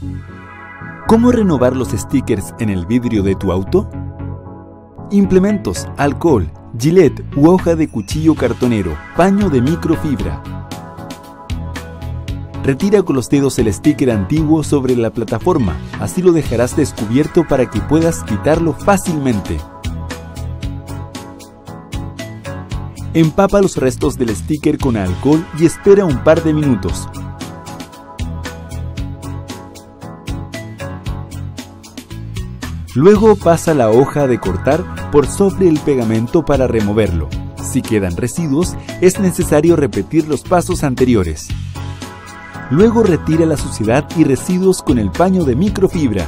¿Cómo renovar los stickers en el vidrio de tu auto? Implementos: alcohol, Gillette u hoja de cuchillo cartonero, paño de microfibra. Retira con los dedos el sticker antiguo sobre la plataforma, así lo dejarás descubierto para que puedas quitarlo fácilmente. Empapa los restos del sticker con alcohol y espera un par de minutos. Luego pasa la hoja de cortar por sobre el pegamento para removerlo. Si quedan residuos, es necesario repetir los pasos anteriores. Luego retira la suciedad y residuos con el paño de microfibra.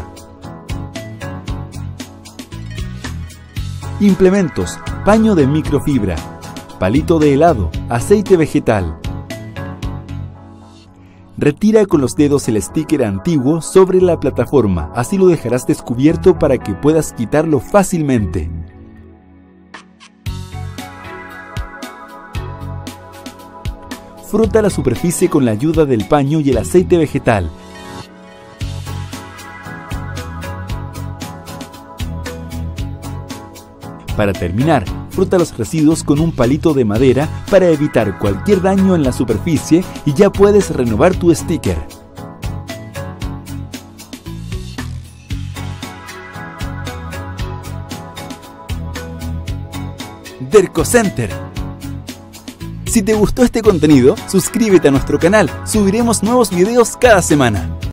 Implementos: paño de microfibra, palito de helado, aceite vegetal. Retira con los dedos el sticker antiguo sobre la plataforma, así lo dejarás descubierto para que puedas quitarlo fácilmente. Frota la superficie con la ayuda del paño y el aceite vegetal. Para terminar, frota los residuos con un palito de madera para evitar cualquier daño en la superficie y ya puedes renovar tu sticker. Dercocenter. Si te gustó este contenido, suscríbete a nuestro canal, subiremos nuevos videos cada semana.